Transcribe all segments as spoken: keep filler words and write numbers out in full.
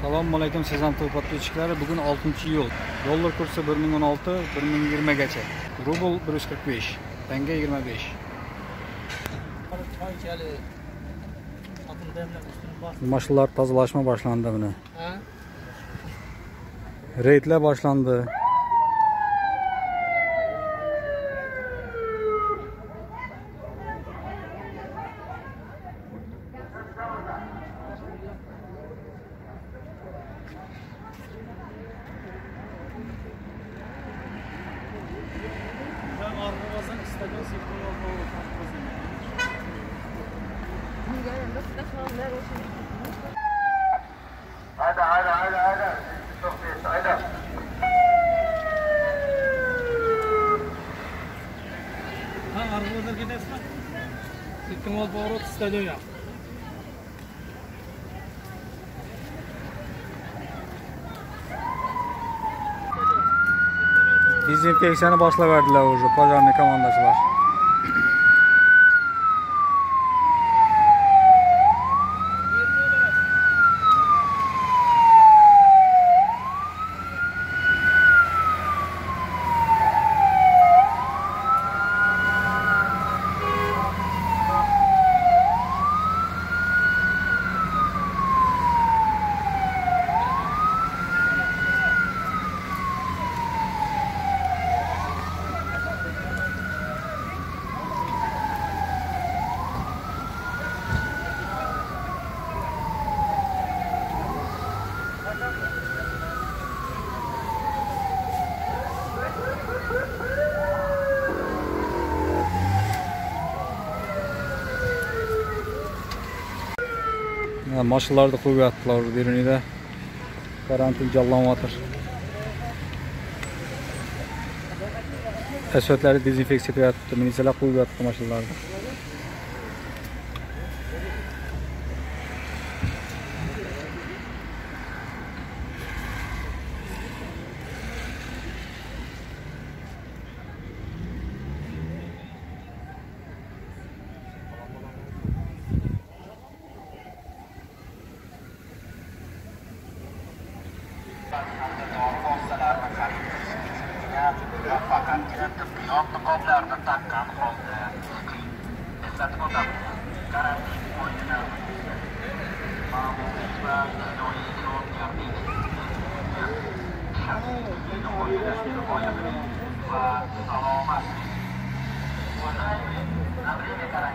Assalomu alaykum sizam podpischiklari. Bugun oltinchi iyul. Dollar kursi bir ming o'n olti bir ming yigirma gacha. Rubl bir yuz qirq besh, tanga yigirma besh. Mashinalar tozalashma boshlandi buni. Reydlar boshlandi. Haydi haydi haydi haydi. Çok iyi haydi. Ha, arabada gidersin. Siktim ol pоворот stadion. Dezinfeksiyani boshlaverdilar уже pojorniy komandachilar. Mashinalarni qo'yib yotdilar, birinida karantin jonlanyapti. Asfaltlarni dezinfeksiya qilyapti, militsiyalar qo'yib yotdi mashinalarni. Muvaffaqiyatsiz tibbiyot niqoblarini taqqan holda eslatib o'tamiz. Karantin qoidalari ma'muriy va ijtimoiy javobgarlik shaxsiy qoidalarga rioya qiling va salomatlik amriga qarang.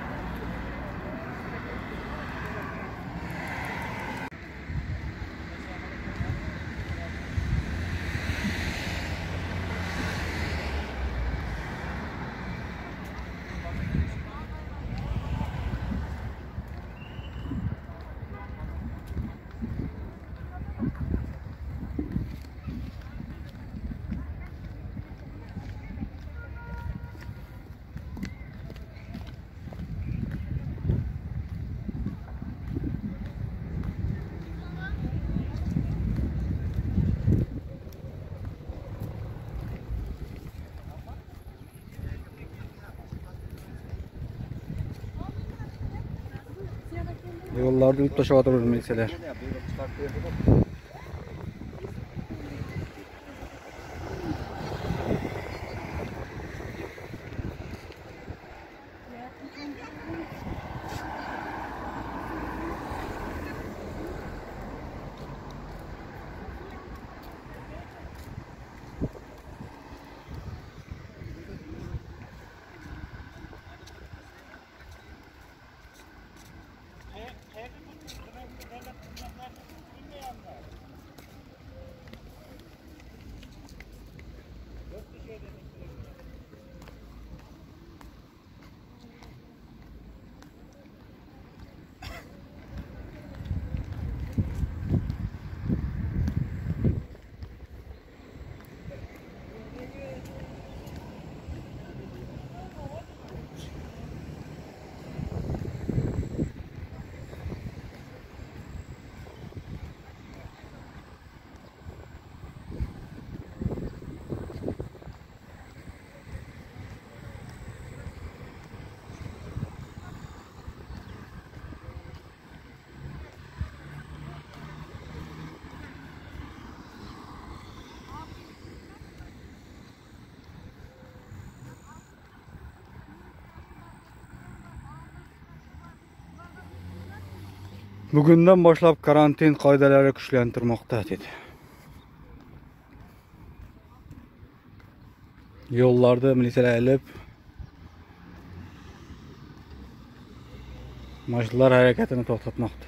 Yo'llarda yutib tashlab militsiyalar. Bugundan boshlab karantin qoidalari kuchlantirilmoqda dedi. Yo'llarda militsiyalar elib mashinalar harakatini to'xtatmoqda.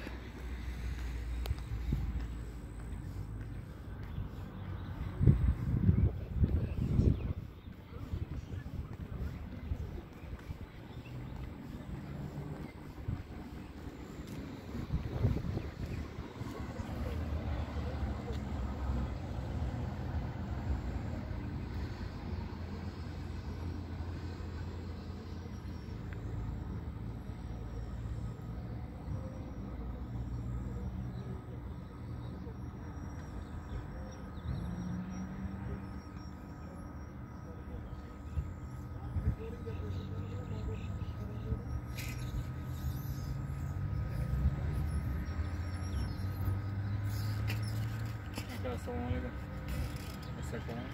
Assalamualaikum. Assalamualaikum.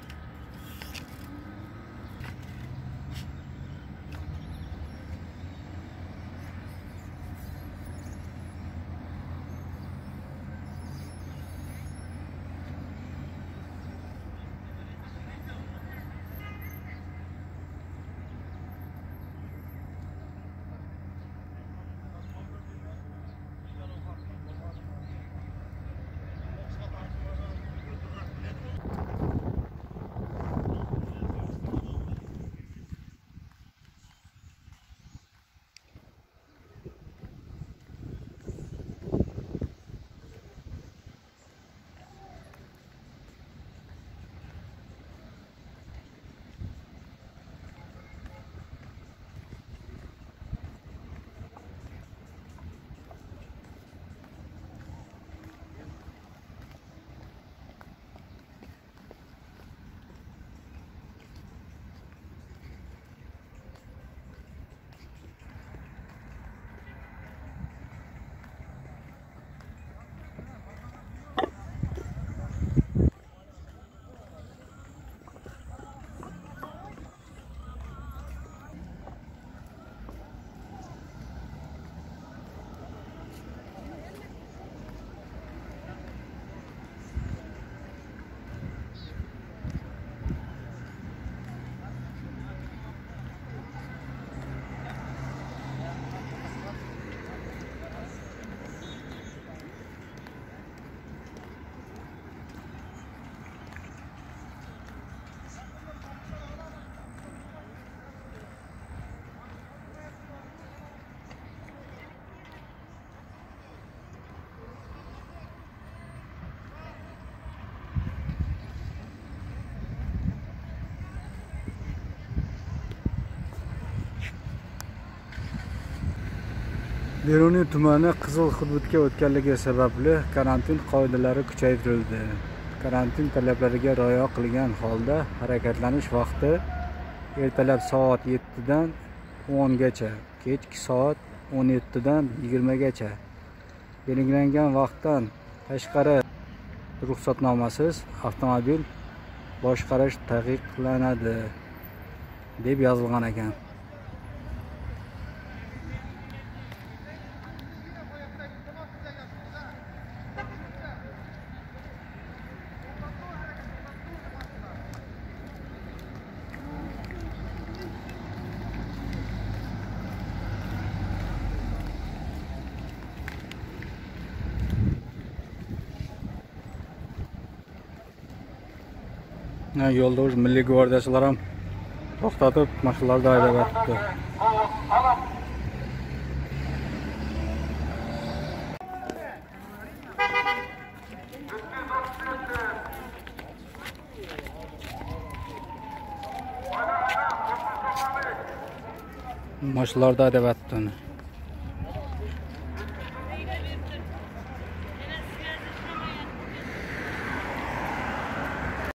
Beruniy tumani qizil hududga o'tganligi sababli karantin qoidalari kuchaytirildi. Karantin talablariga rioya qilgan holda harakatlanish vaqti ertalab soat yettidan o'n gacha, kechki soat o'n yettidan yigirma gacha. Belgilangan vaqtdan tashqari ruxsatnomasiz avtomobil boshqarish taqiqlanadi deb yozilgan ekan. Yo'lda o'z milliy gvardiyachilar ham to'xtatib, mashinalarda haydab o'tdi. Mashinalarda haydab o'tdi.